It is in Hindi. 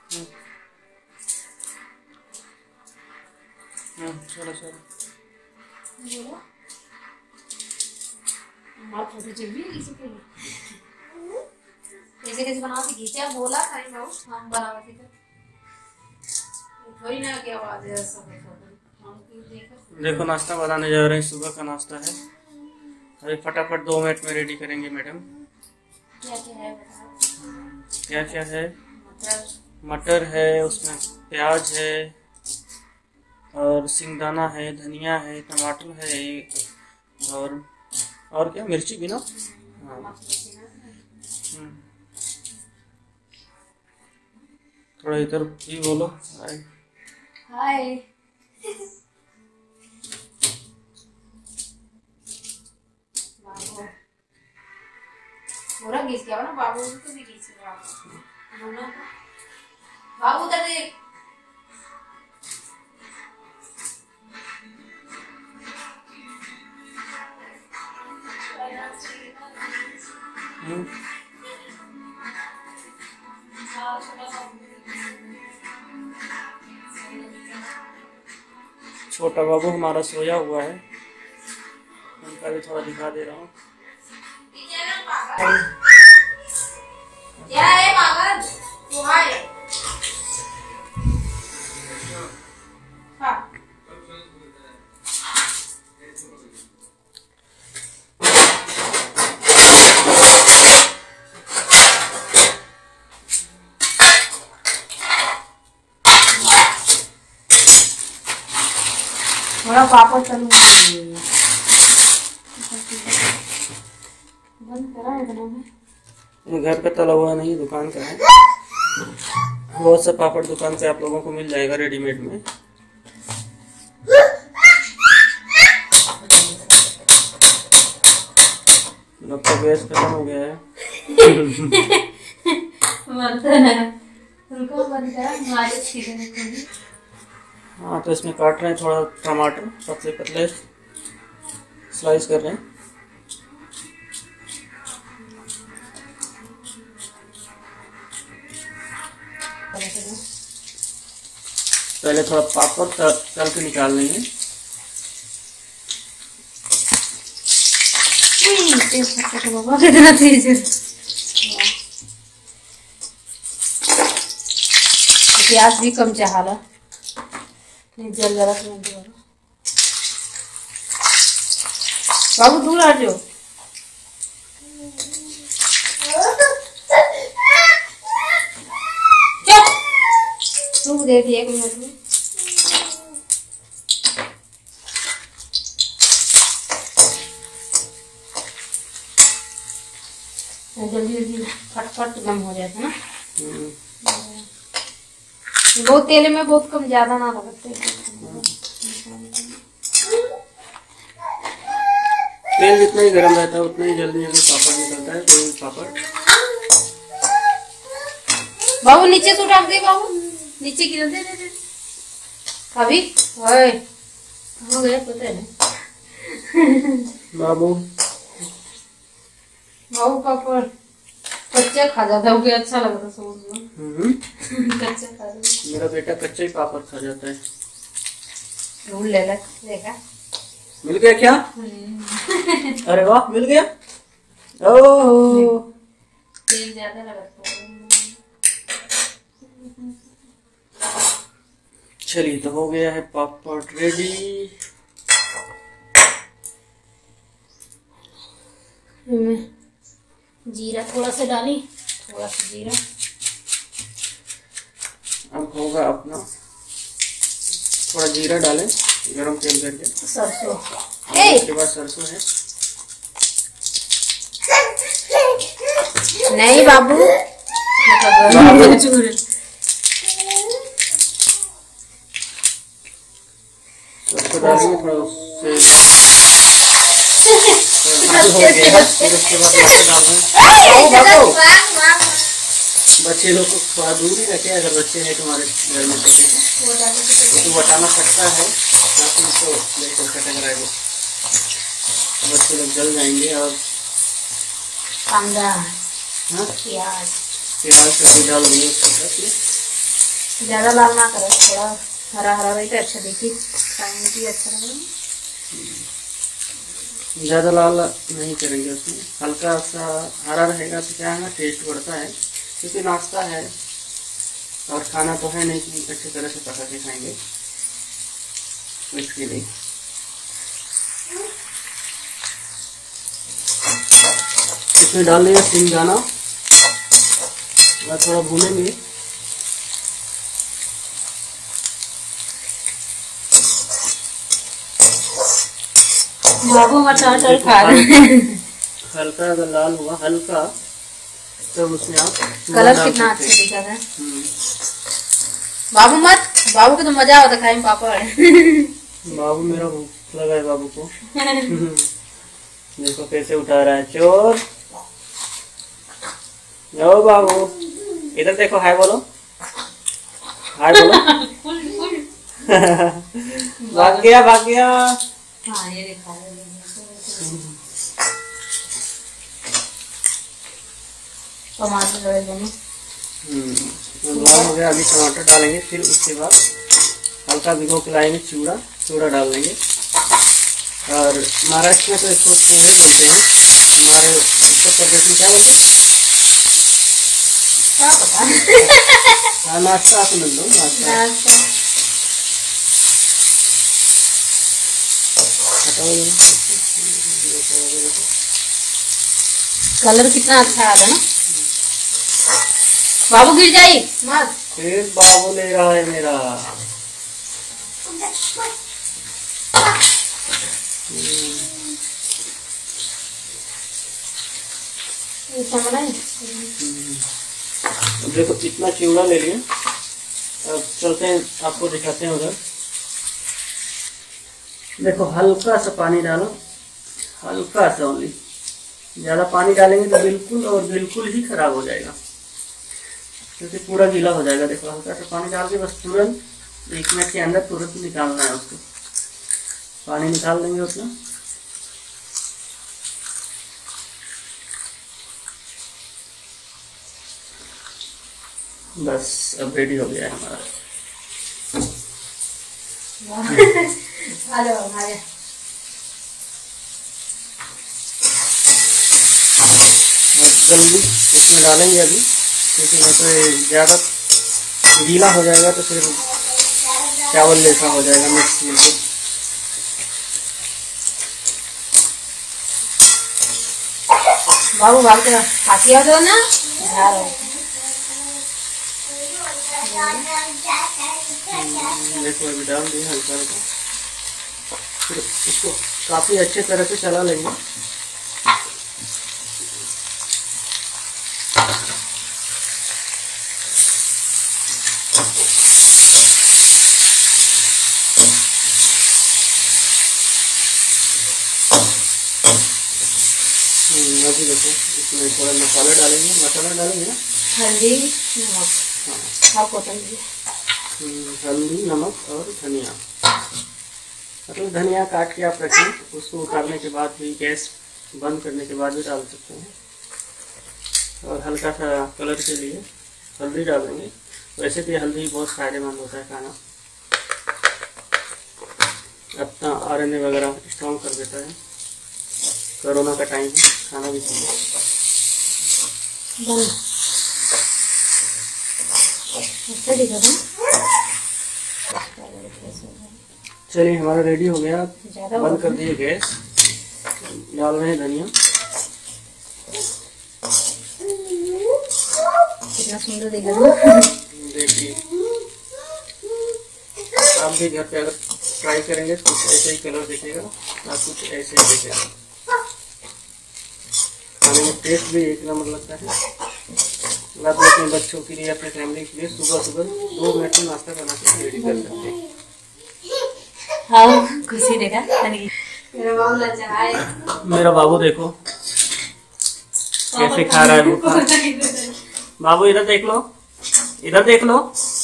चलो चलो। फोटो चाहिए किसी के लिए? कैसे कैसे बनाओ खींचा बोला खाई ना हम बनावा थे थोड़ी ना क्या आवाज है सब देखो नाश्ता बनाने जा रहे हैं। सुबह का नाश्ता है। अभी फटाफट 2 मिनट में रेडी करेंगे मैडम। क्या क्या है बताओ। क्या क्या है? मटर है, उसमें प्याज है और सिंगदाना है, धनिया है, टमाटर है और क्या मिर्ची भी ना। हाँ। थोड़ा इधर भी बोलो। हाय हाय। पूरा घिस गया ना बाबू तो भी घिस गया बाबू उधर देख। छोटा बाबू हमारा सोया हुआ है, उनका भी थोड़ा दिखा दे रहा हूँ। क्या है पागल तू? हाय हाँ। थोड़ा पापड़ तलूं बंद करा है बनाना। घर का तला हुआ नहीं, दुकान का है। बहुत सा पापड़ दुकान से आप लोगों को मिल जाएगा रेडीमेड में। अब तो गैस खत्म हो गया है। हाँ तो इसमें काट रहे हैं थोड़ा टमाटर, पतले पतले स्लाइस कर रहे हैं। पहले थोड़ा पापड़ तल के निकाल लेंगे। कितना तेज है। प्याज भी कम चाहला नहीं जल जरा बाबू दूर आ जाओ। रुक दे दिए 1 मिनट में। जल्दी जल्दी फटफट गम हो जाता ना। बहुत तेल में बहुत कम ज्यादा ना लगते। तेल जितना ही गर्म रहता है उतना ही जल्दी जल्दी पापड़ निकलता है। कोई पापड़ बाबू नीचे से उठा दे बाबू नीचे गिर दे दे अभी ओए हो गया पता है बाबू बाबू पापड़ कच्चा खा जाता है। अच्छा लगता सोच में। कच्चा खा जाता। मेरा बेटा कच्चा ही पापड़ खा जाता है। ढूंढ ले देखा मिल गया क्या? अरे वाह मिल गया। ओह तेल ज्यादा लगता है। चलिए तो हो गया है पापड़ रेडी। जीरा थोड़ा सा डाली, थोड़ा सा जीरा। अब होगा अपना थोड़ा जीरा डालें गरम तेल करके। सरसों उसके बाद सरसों है। नहीं बाबू सरसों डालेंगे थोड़ा उससे हो गया। फिर उसके बाद डाल रहे हैं। बच्चे लोग को थोड़ा दूर ही रखे। अगर बच्चे हैं तुम्हारे घर में तो बचाना सकता है ताकि उसको लेकर कटक रहे बच्चे लोग जल जाएंगे। और कांदा प्याज का भी डाल देंगे उसके साथ में। ज्यादा लाल ना करो, थोड़ा हरा हरा रही तो अच्छा देखिए, खाने भी अच्छा लगेगा। ज़्यादा लाल नहीं करेंगे उसमें, हल्का सा हरा रहेगा तो क्या है ना, टेस्ट बढ़ता है, क्योंकि नाश्ता है और खाना तो है नहीं कि अच्छी तरह से पका के खाएंगे, तो इसके लिए इसमें डाल दिया सिंगदाना और थोड़ा भूनेंगे। बाबू मटर खा रहे हैं। हल्का अगर लाल हुआ हल्का, तो उसमें आप कलर कितना अच्छा दिखा था। बाबू बाबू को तो मजा आता खाने में, पापा है। बाबू मेरा भूख लगा है बाबू को। देखो कैसे उठा रहा है चोर। ओ बाबू इधर देखो, हाय बोलो, हाय बोलो। भाग गया भाग गया। हाँ ये देखा टमाटर लाल हो गया, अभी टमाटर डालेंगे, फिर उसके बाद हल्का भिगो के लाएंगे चूड़ा, चूड़ा डाल देंगे। और महाराष्ट्र में तो इसको पोहे बोलते हैं, हमारे उत्तर प्रदेश में क्या बोलते हैं? हाँ नाश्ता समझ लो, नाश्ता। कलर कितना अच्छा आ रहा है ना। बाबू गिर जाए मत। फिर बाबू ले रहा है मेरा। देखो इतना चिवड़ा ले लिया, अब चलते हैं आपको दिखाते हैं उधर। देखो हल्का सा पानी डालो, हल्का सा ओनली, ज़्यादा पानी डालेंगे तो बिल्कुल और बिल्कुल ही खराब हो जाएगा, क्योंकि पूरा गीला हो जाएगा। देखो हल्का सा पानी डाल के बस तुरंत 1 मिनट के अंदर तुरंत निकालना है उसको। पानी निकाल देंगे उसमें। बस अब रेडी हो गया है हमारा। जल्दी इसमें डालेंगे अभी, क्योंकि नहीं तो ज़्यादा गीला हो जाएगा तो फिर चावल जैसा हो जाएगा मिक्स बिल्कुल। बाबू भाग के खासिया दो ना, देखो अभी डाल दिया हल्का हल्का, फिर इसको काफ़ी अच्छे तरह से चला लेंगे। अभी देखो इसमें थोड़ा मसाला डालेंगे, मसाला डालेंगे ना, हल्दी नमक, हाँ हल्दी नमक और धनिया। मतलब धनिया काट के आप रखें, उसको उतारने के बाद भी, गैस बंद करने के बाद भी डाल सकते हैं। और हल्का सा कलर के लिए हल्दी डालेंगे। वैसे भी हल्दी बहुत फायदेमंद होता है खाना, अपना RNA वगैरह स्ट्रॉन्ग कर देता है। कोरोना का टाइम है, खाना भी चाहिए। चलिए हमारा रेडी हो गया, बंद कर दिए गैस। डाल रहे हैं धनिया। कितना सुंदर दिख रहा है। देखिए आप भी घर पे अगर ट्राई करेंगे तो कुछ ऐसे ही कलर दिखेगा और कुछ ऐसे ही दिखेगा। खाने में टेस्ट भी एक नंबर लगता है। आप अपने बच्चों के लिए, अपने फैमिली के लिए सुबह सुबह 2 मिनट में नाश्ता बना के रेडी कर सकते हैं। हाँ खुशी देखा मेरा बाबू देखो कैसे खा रहा है। बाबू इधर देख लो, इधर देख लो।